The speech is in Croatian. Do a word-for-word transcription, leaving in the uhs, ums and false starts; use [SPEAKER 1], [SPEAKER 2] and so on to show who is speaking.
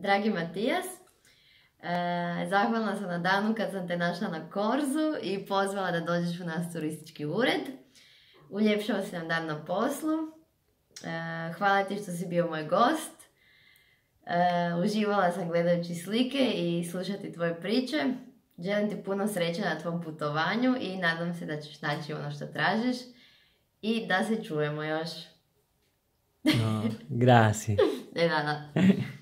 [SPEAKER 1] Dragi Matijas, e, zahvalna sam na danu kad sam te našla na Korzu i pozvala da dođeš u nas turistički ured. Uljepšao si nam dan na poslu. E, hvala ti što si bio moj gost. E, uživala sam gledajući slike i slušati tvoje priče. Želim ti puno sreće na tvom putovanju i nadam se da ćeš naći ono što tražiš i da se čujemo još.
[SPEAKER 2] No, grazie.
[SPEAKER 1] De nada.